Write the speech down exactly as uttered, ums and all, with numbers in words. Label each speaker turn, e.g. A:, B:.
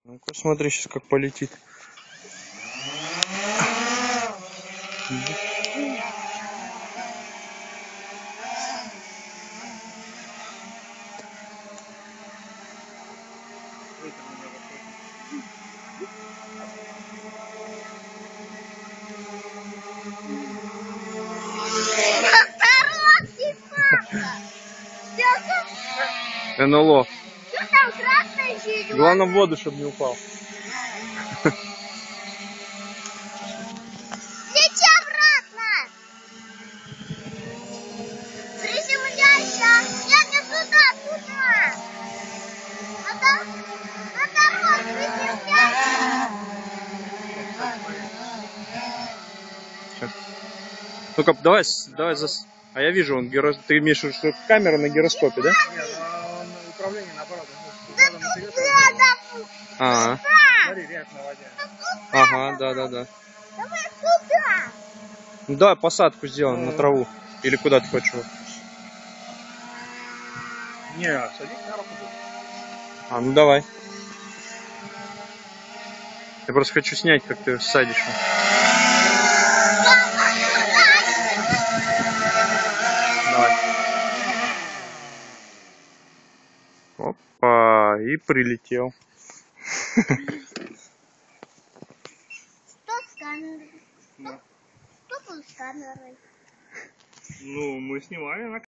A: Ну-ка, смотри, сейчас как полетит. эн эл о.
B: Что там красное, зеленое?
A: Главное в воду, чтобы не упал.
B: Лети обратно! Приземляйся! Нет, не туда, туда! На, на дорогу приземляйся!
A: Ну-ка, давай, давай зас... А я вижу, он гиро... ты имеешь в виду, что камера на гироскопе, да?
C: Нет, он управление на аппаратом.
B: Да туда!
A: А,
C: Смотри, ряд на воде.
A: ага, да, да, да.
B: Давай туда!
A: Ну давай посадку сделаем на траву. Или куда ты хочешь его?
C: Не, садись на руку.
A: А, ну давай. Я просто хочу снять, как ты садишь. Давай. Опа, и прилетел.
B: Что с камерой?
C: Да.
B: Что тут с камерой?
C: Ну, мы снимали на